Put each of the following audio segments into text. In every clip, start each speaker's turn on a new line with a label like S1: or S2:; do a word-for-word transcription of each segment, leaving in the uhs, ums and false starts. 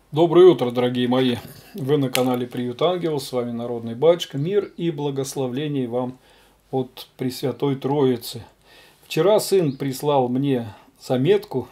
S1: Доброе утро, дорогие мои! Вы на канале Приют Ангел, с вами Народный Батюшка. Мир и благословений вам от Пресвятой Троицы. Вчера сын прислал мне заметку.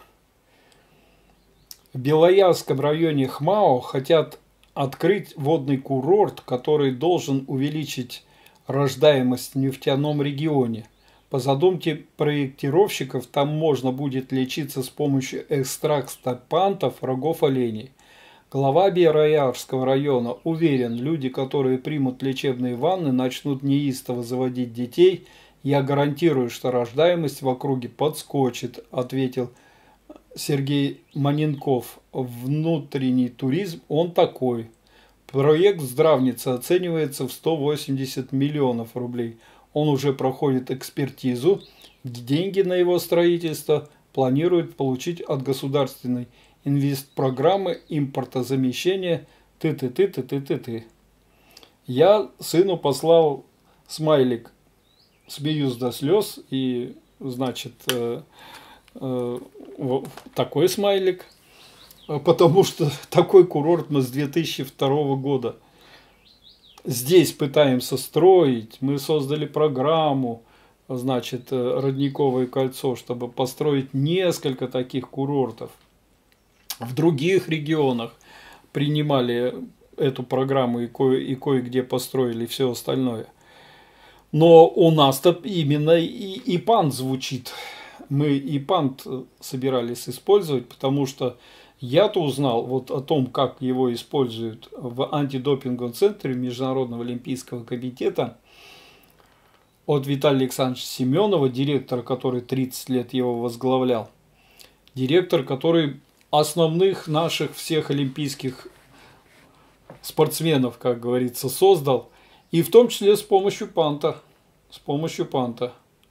S1: В Белоярском районе ХМАО хотят открыть водный курорт, который должен увеличить рождаемость в нефтяном регионе. По задумке проектировщиков, там можно будет лечиться с помощью экстракта пантов, рогов оленей. Глава Белоярского района уверен, люди, которые примут лечебные ванны, начнут неистово заводить детей. Я гарантирую, что рождаемость в округе подскочит, ответил Сергей Маненков. Внутренний туризм, он такой. Проект здравницы оценивается в сто восемьдесят миллионов рублей. Он уже проходит экспертизу. Деньги на его строительство планируют получить от государственной инвестпрограммы импортозамещения ты-ты-ты-ты-ты-ты-ты. Я сыну послал смайлик, смеюсь до слез, и, значит, э, э, такой смайлик, потому что такой курорт мы с две тысячи второго года здесь пытаемся строить. Мы создали программу, значит, Родниковое кольцо, чтобы построить несколько таких курортов. В других регионах принимали эту программу и кое- и кое-где построили все остальное. Но у нас-то именно и ИПАНТ звучит. Мы ИПАНТ собирались использовать, потому что я-то узнал вот о том, как его используют в антидопинговом центре Международного олимпийского комитета от Виталия Александровича Семенова, директора, который тридцать лет его возглавлял. Директор, который основных наших всех олимпийских спортсменов, как говорится, создал. И в том числе с помощью панта. С помощью панта.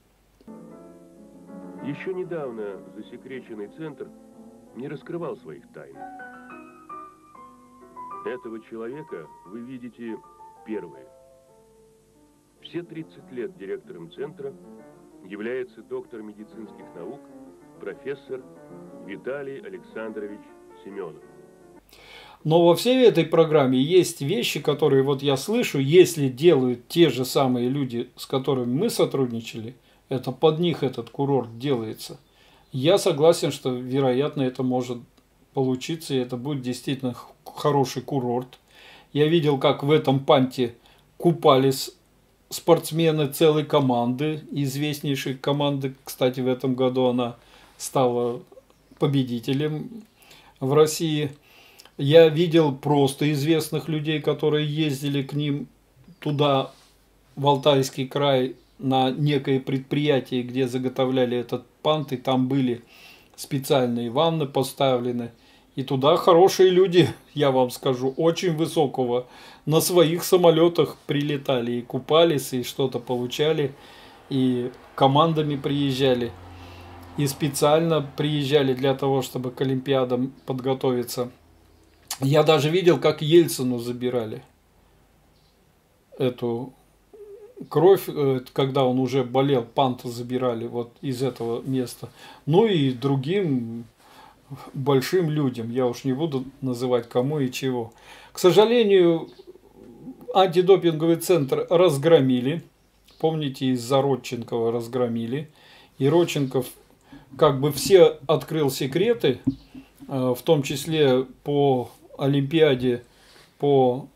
S2: Еще недавно засекреченный центр не раскрывал своих тайн. Этого человека вы видите первые. Все тридцать лет директором центра является доктор медицинских наук, профессор Виталий Александрович Семенов.
S1: Но во всей этой программе есть вещи, которые вот я слышу, если делают те же самые люди, с которыми мы сотрудничали, это под них этот курорт делается. Я согласен, что, вероятно, это может получиться, и это будет действительно хороший курорт. Я видел, как в этом панте купались спортсмены целой команды, известнейшей команды. Кстати, в этом году она стала победителем в России. Я видел просто известных людей, которые ездили к ним туда, в Алтайский край, на некое предприятие, где заготовляли этот пант, и там были специальные ванны поставлены. И туда хорошие люди, я вам скажу, очень высокого, на своих самолетах прилетали и купались, и что-то получали, и командами приезжали, и специально приезжали для того, чтобы к Олимпиадам подготовиться. Я даже видел, как Ельцину забирали эту кровь, когда он уже болел, панта забирали вот из этого места. Ну и другим большим людям, я уж не буду называть кому и чего. К сожалению, антидопинговый центр разгромили. Помните, из-за Родченкова разгромили. И Родченков как бы все открыл секреты, в том числе по Олимпиаде, по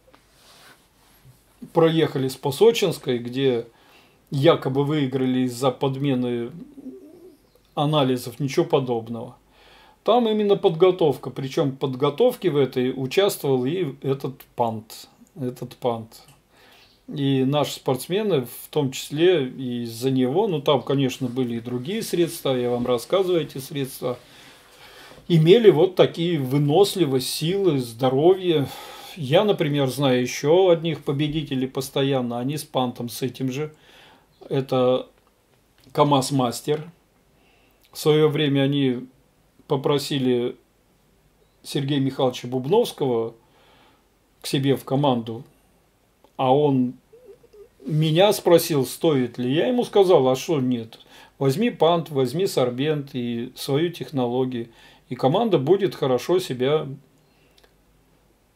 S1: проехались по Сочинской, где якобы выиграли из-за подмены анализов, ничего подобного. Там именно подготовка, причем в подготовке в этой участвовал и этот пант, этот пант. И наши спортсмены, в том числе и из-за него, ну там, конечно, были и другие средства, я вам рассказываю эти средства, имели вот такие выносливость, силы, здоровье. Я, например, знаю еще одних победителей постоянно, они с пантом, с этим же. Это КамАЗ-мастер. В свое время они попросили Сергея Михайловича Бубновского к себе в команду, а он меня спросил, стоит ли. Я ему сказал, а что нет. Возьми пант, возьми сорбент и свою технологию, и команда будет хорошо себя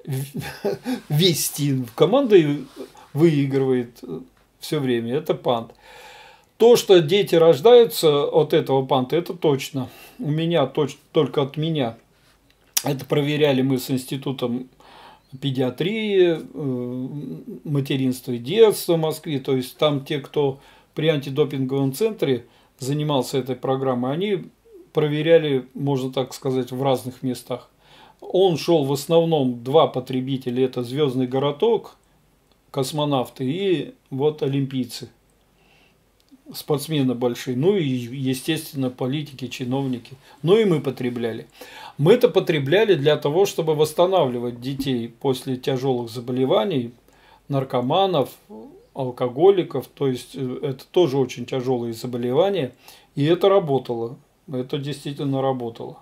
S1: вести. Команда выигрывает все время. Это пант. То, что дети рождаются от этого панта, это точно. У меня точ, только от меня. Это проверяли мы с институтом педиатрии, материнства и детства в Москве. То есть там те, кто при антидопинговом центре занимался этой программой, они проверяли, можно так сказать, в разных местах. Он шел в основном два потребителя. Это Звездный городок, космонавты и вот олимпийцы. Спортсмены большие, ну и, естественно, политики, чиновники. Ну и мы потребляли. Мы это потребляли для того, чтобы восстанавливать детей после тяжелых заболеваний, наркоманов, алкоголиков. То есть это тоже очень тяжелые заболевания. И это работало. Это действительно работало.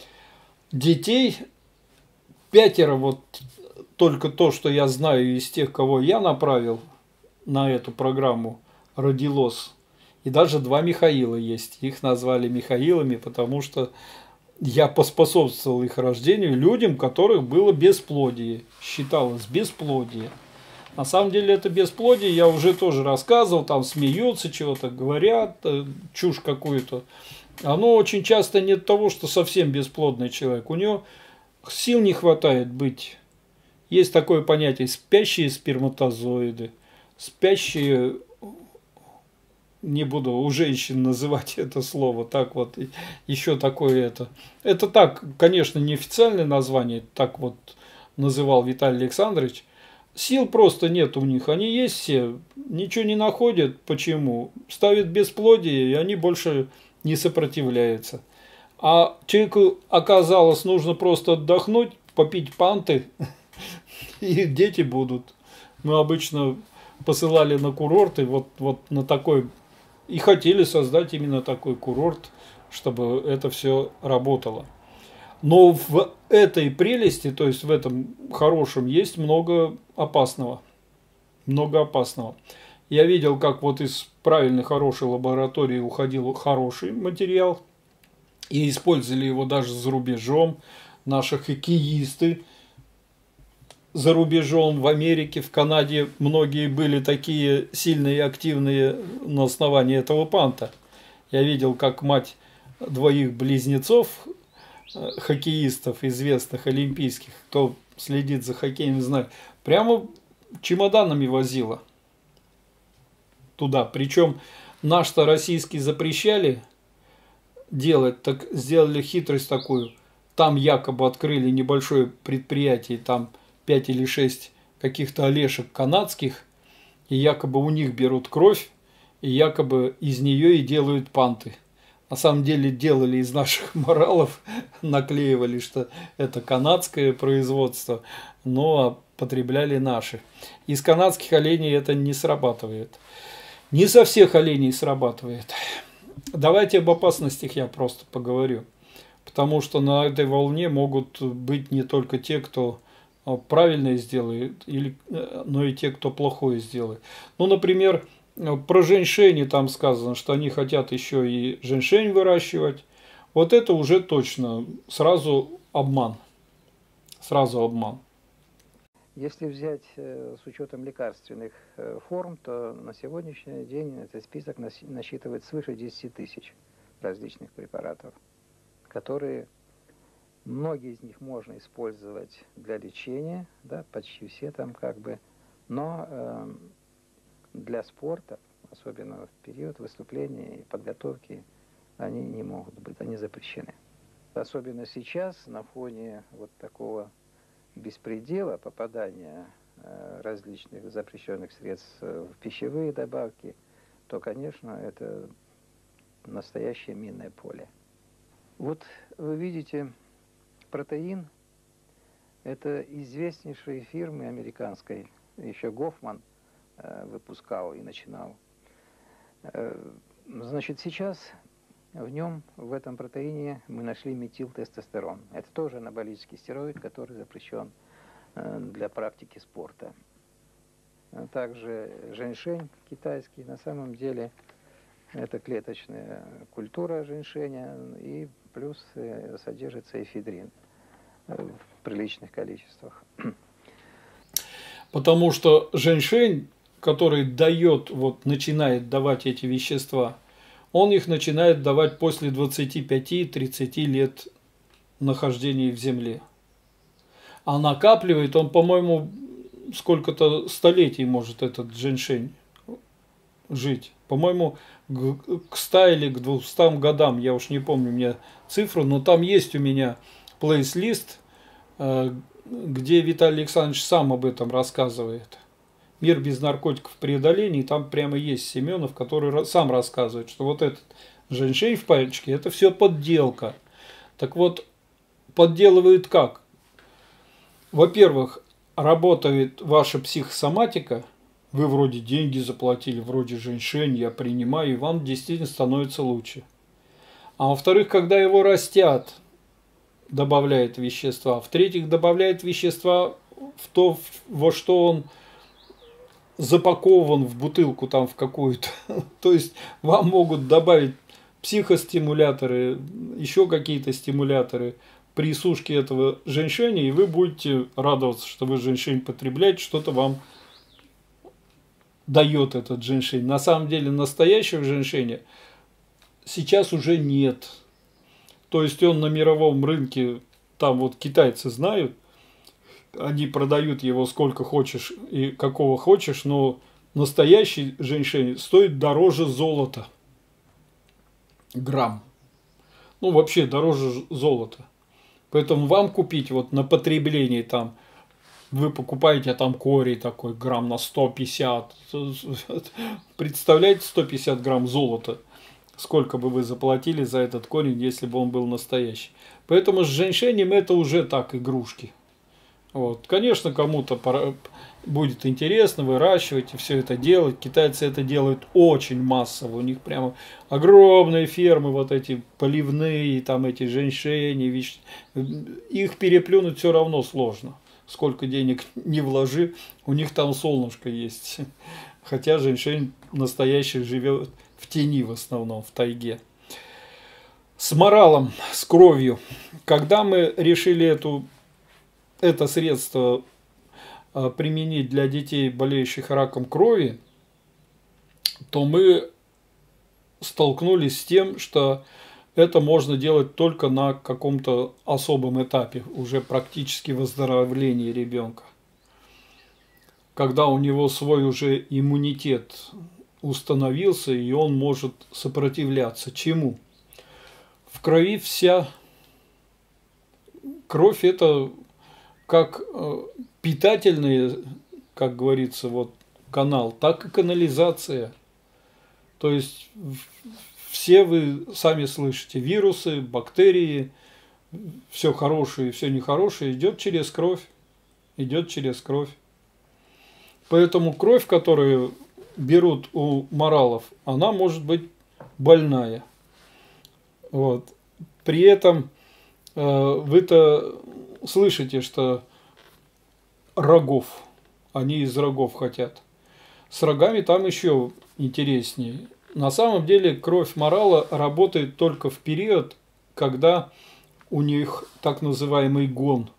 S1: Детей пятеро, вот только то, что я знаю из тех, кого я направил на эту программу, родилось. И даже два Михаила есть. Их назвали Михаилами, потому что я поспособствовал их рождению людям, которых было бесплодие. Считалось бесплодие. На самом деле это бесплодие, я уже тоже рассказывал, там смеются, чего-то говорят, чушь какую-то. Оно очень часто не от того, что совсем бесплодный человек. У него сил не хватает быть. Есть такое понятие спящие сперматозоиды, спящие... Не буду у женщин называть это слово, так вот, еще такое это. Это так, конечно, неофициальное название, так вот называл Виталий Александрович. Сил просто нет у них, они есть все, ничего не находят. Почему? Ставят бесплодие, и они больше не сопротивляются. А человеку оказалось, нужно просто отдохнуть, попить панты, и дети будут. Мы обычно посылали на курорты, вот, вот на такой... И хотели создать именно такой курорт, чтобы это все работало. Но в этой прелести, то есть в этом хорошем, есть много опасного. Много опасного. Я видел, как вот из правильной, хорошей лаборатории уходил хороший материал. И использовали его даже за рубежом. Наши хоккеисты за рубежом, в Америке, в Канаде многие были такие сильные и активные на основании этого панта. Я видел, как мать двоих близнецов, хоккеистов, известных, олимпийских, кто следит за хоккеем, знает, прямо чемоданами возила туда. Причем наш-то российский запрещали делать, так сделали хитрость такую. Там якобы открыли небольшое предприятие, там пять или шесть каких-то олешек канадских, и якобы у них берут кровь, и якобы из нее и делают панты. На самом деле делали из наших моралов, наклеивали, что это канадское производство, но потребляли наши. Из канадских оленей это не срабатывает. Не со всех оленей срабатывает. Давайте об опасностях я просто поговорю. Потому что на этой волне могут быть не только те, кто правильное сделает, или, но и те, кто плохое сделает. Ну, например, про женьшени там сказано, что они хотят еще и женьшень выращивать. Вот это уже точно сразу обман. Сразу обман.
S3: Если взять с учетом лекарственных форм, то на сегодняшний день этот список насчитывает свыше десяти тысяч различных препаратов, которые... Многие из них можно использовать для лечения, да, почти все там как бы, но э, для спорта, особенно в период выступления и подготовки, они не могут быть, они запрещены. Особенно сейчас, на фоне вот такого беспредела попадания э, различных запрещенных средств в пищевые добавки, то, конечно, это настоящее минное поле. Вот вы видите... Протеин – это известнейшей фирмы американской, еще Гофман э, выпускал и начинал. Э, значит, сейчас в нем, в этом протеине, мы нашли метилтестостерон. Это тоже анаболический стероид, который запрещен э, для практики спорта. Также женьшень китайский, на самом деле, это клеточная культура женьшеня, и плюс содержится эфедрин в приличных количествах.
S1: Потому что женьшень, который дает, вот начинает давать эти вещества, он их начинает давать после двадцати пяти-тридцати лет нахождения в земле. А накапливает он, по-моему, сколько-то столетий может этот женьшень жить. По-моему, к ста или к двухстам годам, я уж не помню мне цифру, но там есть у меня плейс-лист, где Виталий Александрович сам об этом рассказывает. «Мир без наркотиков при преодолении», там прямо есть Семенов, который сам рассказывает, что вот этот женьшень в пальчике, это все подделка. Так вот, подделывают как? Во-первых, работает ваша психосоматика, вы вроде деньги заплатили, вроде женьшень, я принимаю, и вам действительно становится лучше. А во-вторых, когда его растят, добавляет вещества. В-третьих, добавляет вещества в то, во что он запакован в бутылку там в какую-то. То есть вам могут добавить психостимуляторы, еще какие-то стимуляторы при сушке этого женьшеня, и вы будете радоваться, что вы женьшень потребляете, что-то вам дает этот женьшень. На самом деле настоящего женьшеня сейчас уже нет. То есть он на мировом рынке, там вот китайцы знают, они продают его сколько хочешь и какого хочешь, но настоящий женьшень стоит дороже золота. Грамм. Ну, вообще дороже золота. Поэтому вам купить вот на потребление там, вы покупаете там корей такой грамм на сто пятьдесят. Представляете, сто пятьдесят грамм золота? Сколько бы вы заплатили за этот корень, если бы он был настоящий. Поэтому с женьшенем это уже так, игрушки. Вот. Конечно, кому-то будет интересно выращивать и все это делать. Китайцы это делают очень массово. У них прямо огромные фермы, вот эти поливные, там эти женьшени. Их переплюнуть все равно сложно. Сколько денег не вложи, у них там солнышко есть. Хотя женьшень настоящий живет в тени в основном, в тайге. С моралом, с кровью. Когда мы решили эту, это средство применить для детей, болеющих раком крови, то мы столкнулись с тем, что это можно делать только на каком-то особом этапе, уже практически выздоровления ребенка. Когда у него свой уже иммунитет установился, и он может сопротивляться. Чему? В крови вся кровь — это как питательный, как говорится, вот канал, так и канализация. То есть все вы сами слышите, вирусы, бактерии, все хорошее и все нехорошее идет через кровь, идет через кровь. Поэтому кровь, которую берут у моралов, она может быть больная. Вот. При этом э, вы-то слышите, что рогов, они из рогов хотят. С рогами там еще интереснее. На самом деле кровь морала работает только в период, когда у них так называемый гон.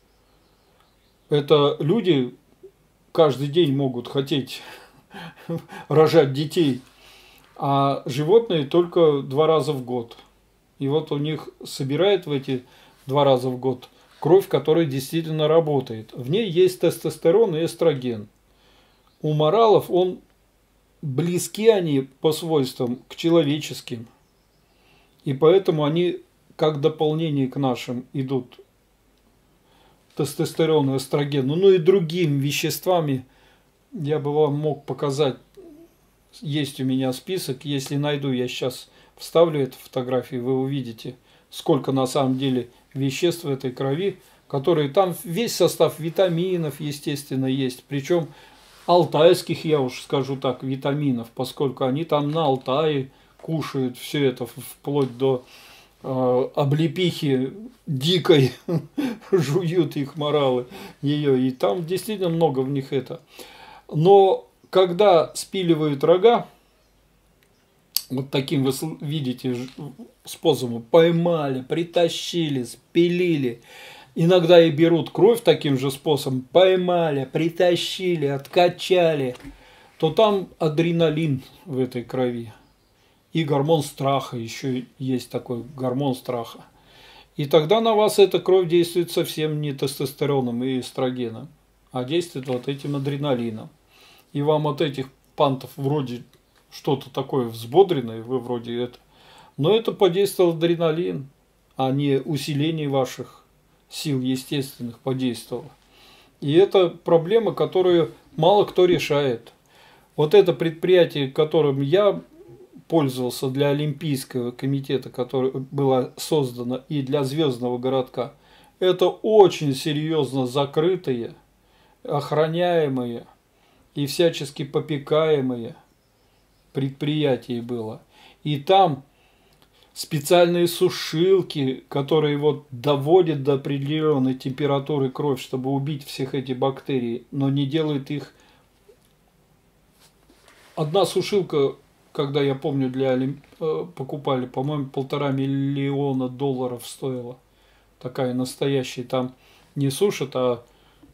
S1: Это люди каждый день могут хотеть рожать детей, а животные только два раза в год. И вот у них собирает в эти два раза в год кровь, которая действительно работает. В ней есть тестостерон и эстроген. У моралов он близки они по свойствам к человеческим. И поэтому они как дополнение к нашим идут тестостерону, эстрогену, ну и другими веществами. Я бы вам мог показать, есть у меня список, если найду, я сейчас вставлю эту фотографию, вы увидите, сколько на самом деле веществ в этой крови, которые там весь состав витаминов, естественно, есть, причем алтайских, я уж скажу так, витаминов, поскольку они там на Алтае кушают все это вплоть до э, облепихи дикой, жуют их моралы, ее, и там действительно много в них это. Но когда спиливают рога, вот таким вы видите способом, поймали, притащили, спилили, иногда и берут кровь таким же способом, поймали, притащили, откачали, то там адреналин в этой крови. И гормон страха, еще есть такой гормон страха. И тогда на вас эта кровь действует совсем не тестостероном и эстрогеном, а действует вот этим адреналином. И вам от этих пантов вроде что-то такое взбодренное, вы вроде это. Но это подействовал адреналин, а не усиление ваших сил естественных подействовало. И это проблема, которую мало кто решает. Вот это предприятие, которым я пользовался для Олимпийского комитета, которое было создано, и для Звездного городка, это очень серьезно закрытые, охраняемые и всячески попекаемые предприятие было. И там специальные сушилки, которые вот доводят до определенной температуры кровь, чтобы убить всех эти бактерий, но не делают их. Одна сушилка, когда я помню, для Олимп... покупали, по-моему, полтора миллиона долларов стоила. Такая настоящая. Там не сушат, а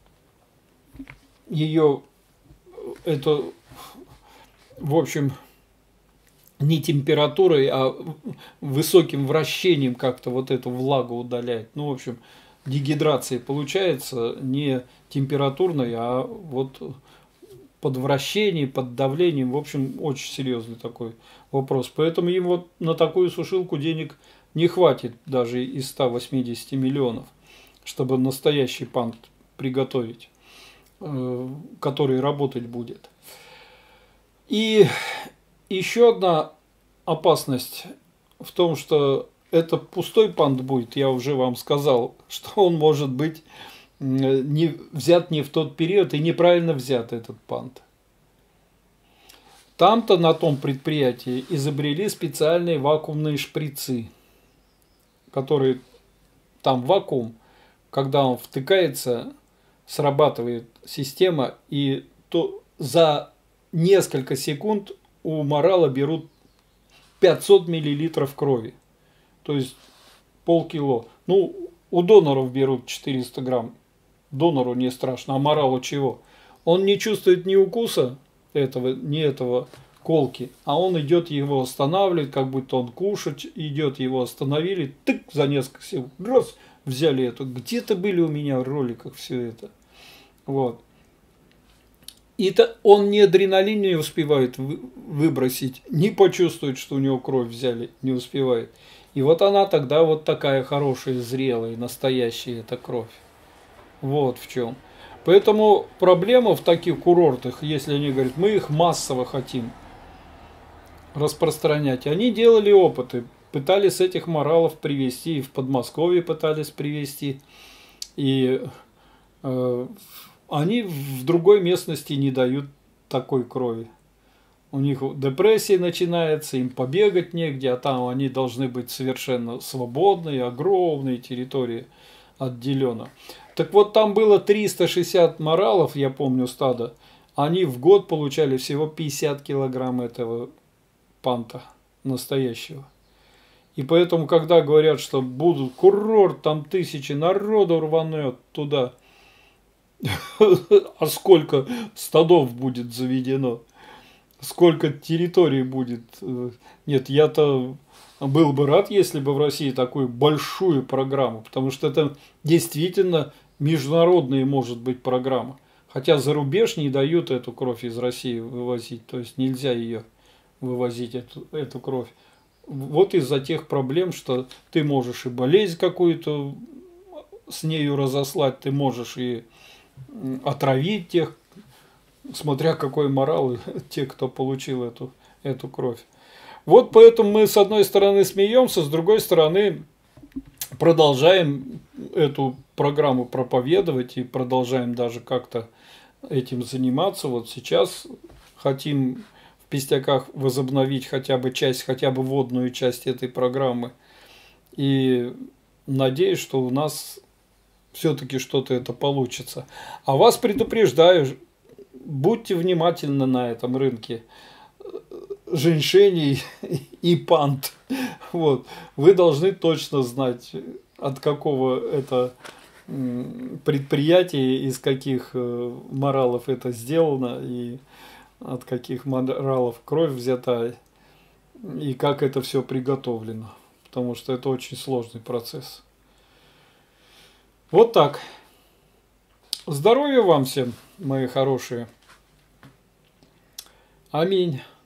S1: ее это, в общем, не температурой, а высоким вращением как-то вот эту влагу удаляет. Ну, в общем, дегидрация получается не температурной, а вот под вращением, под давлением. В общем, очень серьезный такой вопрос. Поэтому им вот на такую сушилку денег не хватит даже из ста восьмидесяти миллионов, чтобы настоящий пант приготовить, который работать будет. И еще одна опасность в том, что это пустой пант будет, я уже вам сказал, что он может быть не, взят не в тот период и неправильно взят этот пант. Там-то на том предприятии изобрели специальные вакуумные шприцы, которые там вакуум, когда он втыкается, срабатывает система, и то за несколько секунд у морала берут пятьсот миллилитров крови, то есть полкило. Ну, у доноров берут четыреста грамм, донору не страшно, а моралу чего? Он не чувствует ни укуса этого, ни этого колки, а он идет его останавливает, как будто он кушать идет, его остановили, тык, за несколько секунд, раз, взяли эту. Где-то были у меня в роликах все это. Вот. И-то он ни адреналин не успевает выбросить, ни почувствовать, что у него кровь взяли, не успевает. И вот она тогда вот такая хорошая, зрелая, настоящая эта кровь. Вот в чем. Поэтому проблема в таких курортах, если они говорят, мы их массово хотим распространять. Они делали опыты, пытались этих моралов привезти, и в Подмосковье пытались привезти, и э, они в другой местности не дают такой крови. У них депрессия начинается, им побегать негде, а там они должны быть совершенно свободные, огромные территории отделено. Так вот, там было триста шестьдесят моралов, я помню, стада. Они в год получали всего пятьдесят килограмм этого панта настоящего. И поэтому, когда говорят, что будут курорт, там тысячи народу рванет туда, а сколько стадов будет заведено, сколько территорий будет. Нет, я-то был бы рад, если бы в России такую большую программу, потому что это действительно международная может быть программа. Хотя за рубеж не дают эту кровь из России вывозить, то есть нельзя ее вывозить, эту, эту кровь. Вот из-за тех проблем, что ты можешь и болезнь какую-то с нею разослать, ты можешь и отравить тех, смотря какой морал, те, кто получил эту, эту кровь. Вот поэтому мы с одной стороны смеемся, с другой стороны продолжаем эту программу проповедовать и продолжаем даже как-то этим заниматься. Вот сейчас хотим в Пестяках возобновить хотя бы часть, хотя бы вводную часть этой программы. И надеюсь, что у нас все-таки что-то это получится. А вас предупреждаю, будьте внимательны на этом рынке женьшеней и пант. Вот. Вы должны точно знать, от какого это предприятий, из каких моралов это сделано, и от каких моралов кровь взята, и как это все приготовлено. Потому что это очень сложный процесс. Вот так. Здоровья вам всем, мои хорошие. Аминь.